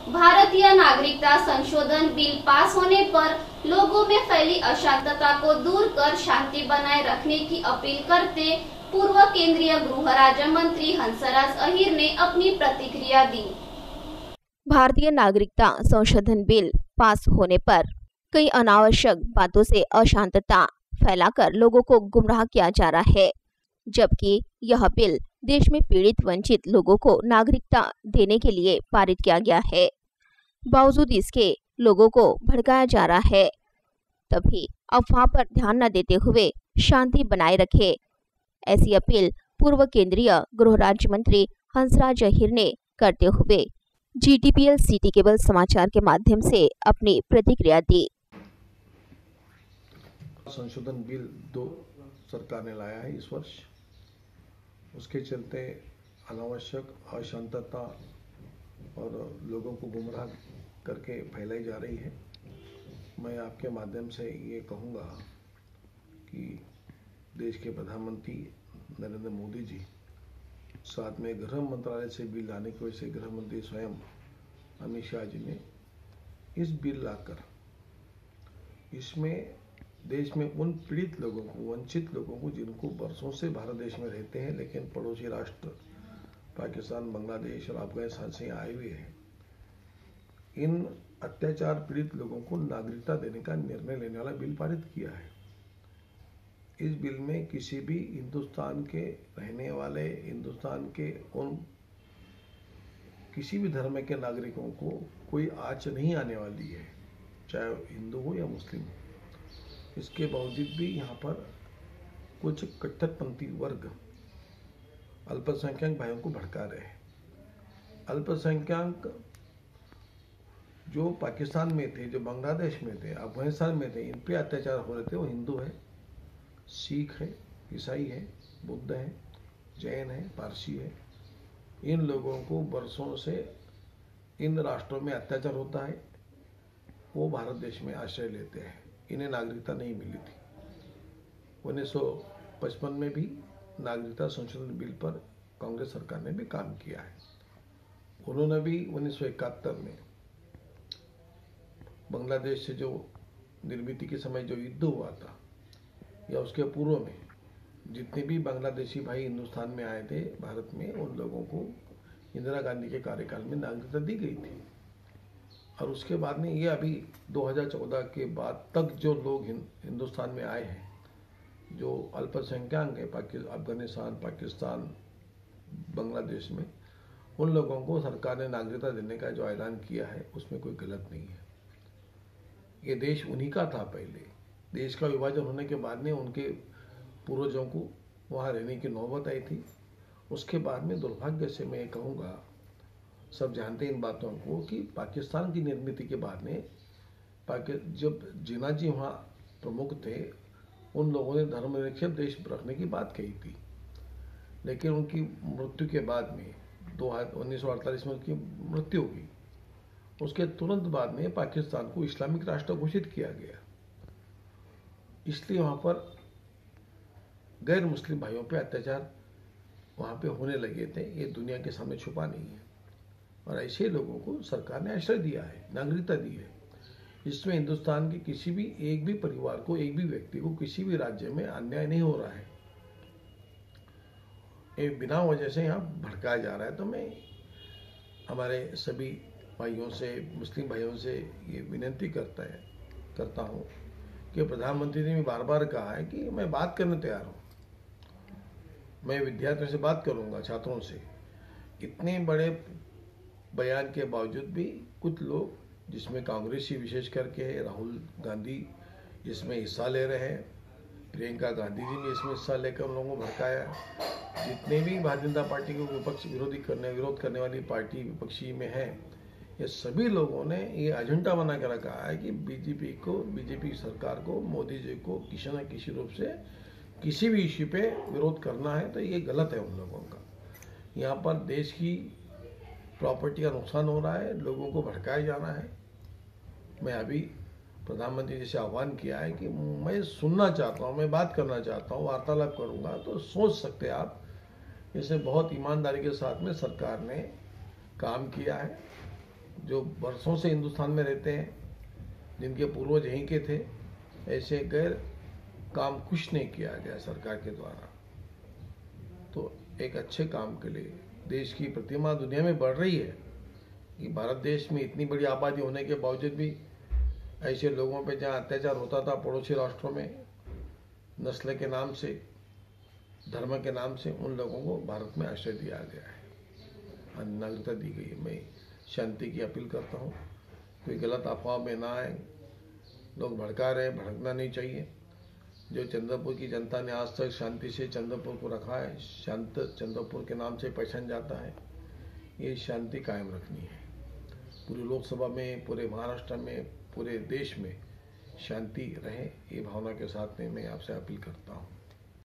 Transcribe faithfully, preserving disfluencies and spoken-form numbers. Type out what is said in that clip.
भारतीय नागरिकता संशोधन बिल पास होने पर लोगों में फैली अशांतता को दूर कर शांति बनाए रखने की अपील करते पूर्व केंद्रीय गृह राज्य मंत्री हंसराज अहीर ने अपनी प्रतिक्रिया दी। भारतीय नागरिकता संशोधन बिल पास होने पर कई अनावश्यक बातों से अशांतता फैलाकर लोगों को गुमराह किया जा रहा है, जबकि यह बिल देश में पीड़ित वंचित लोगों को नागरिकता देने के लिए पारित किया गया है। बावजूद इसके लोगों को भड़काया जा रहा है। तभी अफवाह पर ध्यान न देते हुए शांति बनाए रखे, ऐसी अपील पूर्व केंद्रीय गृह राज्य मंत्री हंसराज अहीर ने करते हुए जीटीपीएल सिटी केबल समाचार के माध्यम से अपनी प्रतिक्रिया दी। संशोधन बिल दो सरकार ने लाया है इस वर्ष, उसके चलते अनावश्यक अशांतता और लोगों को गुमराह करके फैलाई जा रही है। मैं आपके माध्यम से ये कहूँगा कि देश के प्रधानमंत्री नरेंद्र मोदी जी साथ में गृह मंत्रालय से बिल लाने की वजह से गृह मंत्री स्वयं अमित शाह जी ने इस बिल लाकर इसमें देश में उन पीड़ित लोगों को, वंचित लोगों को, जिनको बरसों से भारत देश में रहते हैं लेकिन पड़ोसी राष्ट्र पाकिस्तान, बांग्लादेश और अफगानिस्तान से आए हुए हैं, इन अत्याचार पीड़ित लोगों को नागरिकता देने का निर्णय लेने वाला बिल पारित किया है। इस बिल में किसी भी हिंदुस्तान के रहने वाले, हिंदुस्तान के उन किसी भी धर्म के नागरिकों को कोई आंच नहीं आने वाली है, चाहे हिंदू हो या मुस्लिम हो। इसके बावजूद भी यहाँ पर कुछ कट्टरपंथी वर्ग अल्पसंख्यक भाइयों को भड़का रहे हैं। अल्पसंख्यक जो पाकिस्तान में थे, जो बांग्लादेश में थे, अफगानिस्तान में थे, इन पे अत्याचार हो रहे थे, वो हिंदू है, सिख है, ईसाई है, बुद्ध है, जैन है, पारसी है। इन लोगों को बरसों से इन राष्ट्रों में अत्याचार होता है, वो भारत देश में आश्रय लेते हैं। इन्हें नागरिकता नहीं मिली थी। उन्नीस सौ पचपन में भी नागरिकता संशोधन बिल पर कांग्रेस सरकार ने भी काम किया है। उन्होंने भी उन्नीस सौ इकहत्तर में बांग्लादेश से जो निर्मित के समय जो युद्ध हुआ था या उसके पूर्व में जितने भी बांग्लादेशी भाई हिंदुस्तान में आए थे भारत में, उन लोगों को इंदिरा गांधी के कार्यकाल में नागरिकता दी गई थी। और उसके बाद में ये अभी दो हज़ार चौदह के बाद तक जो लोग हिंदुस्तान में आए हैं, जो अल्पसंख्यक हैं पाकिस्तान, अफगानिस्तान, पाकिस्तान, बांग्लादेश में, उन लोगों को सरकार ने नागरिकता देने का जो ऐलान किया है उसमें कोई गलत नहीं है। ये देश उन्हीं का था। पहले देश का विभाजन होने के बाद में उनके पूर्वजों को वहाँ रहने की नौबत आई थी। उसके बाद में दुर्भाग्य से मैं कहूँगा, सब जानते हैं इन बातों को, कि पाकिस्तान की निर्मित के बाद में पाकि जब जिन्ना जी वहाँ प्रमुख थे, उन लोगों ने धर्मनिरपेक्ष देश रखने की बात कही थी, लेकिन उनकी मृत्यु के बाद में दो उन्नीस सौ अड़तालीस में उनकी मृत्यु हुई। उसके तुरंत बाद में पाकिस्तान को इस्लामिक राष्ट्र घोषित किया गया। इसलिए वहाँ पर गैर मुस्लिम भाइयों पे अत्याचार वहाँ पे होने लगे थे। ये दुनिया के सामने छुपा नहीं है। और ऐसे लोगों को सरकार ने आश्रय दिया है, नागरिकता दी है। इसमें हिंदुस्तान के किसी भी एक भी परिवार को, एक भी व्यक्ति को किसी भी राज्य में अन्याय नहीं हो रहा है। ये बिना वजह से यहाँ भड़काया जा रहा है। तो मैं हमारे सभी भाइयों से, मुस्लिम भाइयों से ये विनती करता है करता हूँ कि प्रधानमंत्री ने भी बार बार कहा है कि मैं बात करने तैयार हूँ, मैं विद्यार्थियों से बात करूँगा, छात्रों से। इतने बड़े बयान के बावजूद भी कुछ लोग, जिसमें कांग्रेसी विशेष करके है, राहुल गांधी इसमें हिस्सा ले रहे हैं, प्रियंका गांधी जी ने इसमें हिस्सा लेकर उन लोगों को भड़काया। जितने भी भारतीय जनता पार्टी को विपक्ष विरोधी करने विरोध करने वाली पार्टी विपक्षी में है, ये सभी लोगों ने ये एजेंडा बना कर रखा है कि बीजेपी को, बीजेपी सरकार को, मोदी जी को किसी न किसी रूप से किसी भी इश्यू पे विरोध करना है। तो ये गलत है उन लोगों का। यहाँ पर देश की प्रॉपर्टी का नुकसान हो रहा है, लोगों को भड़काया जाना है। मैं अभी प्रधानमंत्री जी से आह्वान किया है कि मैं सुनना चाहता हूँ, मैं बात करना चाहता हूँ, वार्तालाप करूँगा। तो सोच सकते हैं आप, इसे बहुत ईमानदारी के साथ में सरकार ने काम किया है। जो बरसों से हिंदुस्तान में रहते हैं, जिनके पूर्वज यहीं के थे, ऐसे गैर काम कुछ नहीं किया गया सरकार के द्वारा। तो एक अच्छे काम के लिए देश की प्रतिमा दुनिया में बढ़ रही है कि भारत देश में इतनी बड़ी आबादी होने के बावजूद भी ऐसे लोगों पे जहाँ अत्याचार होता था पड़ोसी राष्ट्रों में, नस्ल के नाम से, धर्म के नाम से, उन लोगों को भारत में आश्रय दिया गया है, नागरिकता दी गई है। मैं शांति की अपील करता हूँ, कोई गलत अफवाह में ना आए। लोग भड़का रहे, भड़कना नहीं चाहिए। जो चंद्रपुर की जनता ने आज तक शांति से चंद्रपुर को रखा है, शांत चंद्रपुर के नाम से पहचान जाता है, ये शांति कायम रखनी है। पूरी लोकसभा में, पूरे महाराष्ट्र में, पूरे देश में शांति रहे, ये भावना के साथ में मैं आपसे अपील करता हूँ।